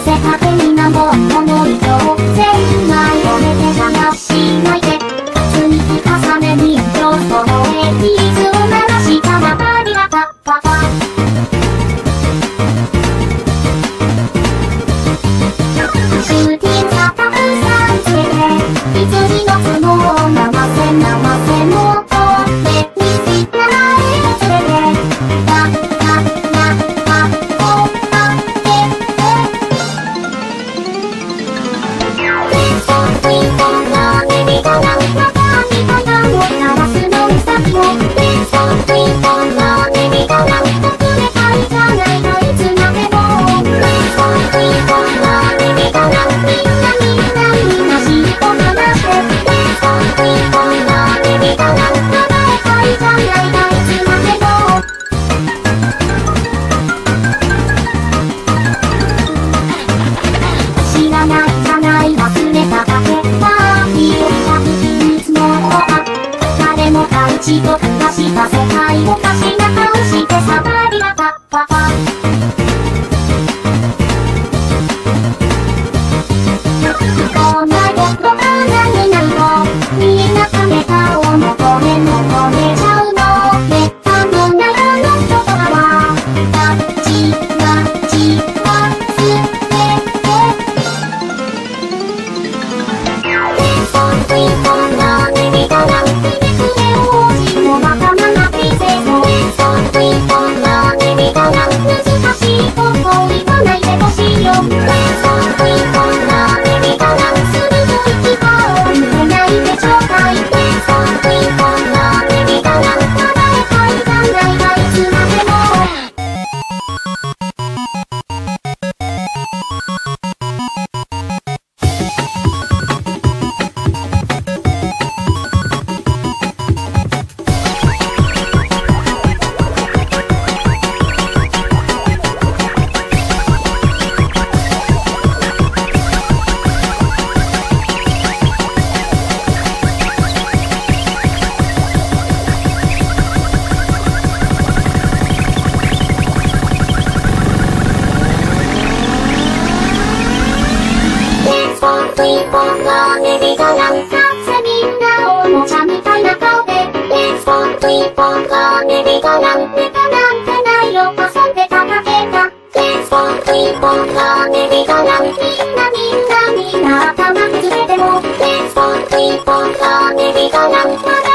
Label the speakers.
Speaker 1: せかけになんぼもの人を全枚止めて探しないで積み重ねに上層へ水を流したばかりがパッパパシューティングがたくさんつけて羊の角を生せもっと目にしならえをつれてパッパッパッパッパッパッピンポンがねみたら中に階段を鳴らすの先もピンポンがねみたら特別会じゃないかいつまでもピンポンがねみたらみんな尻尾離してピンポンがねみたら名前会じゃないかいつまでも知らないじゃない忘れただけ誰も大地と暮らした世界をかしな顔してさばりがパッパパこんなことが何になるのみんなためたを求めちゃうのめったのならの言葉はたちはすべてピンポンがねみたら難しいこと言わないでほしいよピンポンがねみたら鋭い牙を抜けないでちょうだいピンポンがねみたら名前書いたないがいつまでもピンポンがねみたらかつみんなおもちゃみたいな顔でピンポンがねみたらネタなんてないよ遊んでただけだピンポンがねみたらみんな頭崩れてもピンポンがねみたら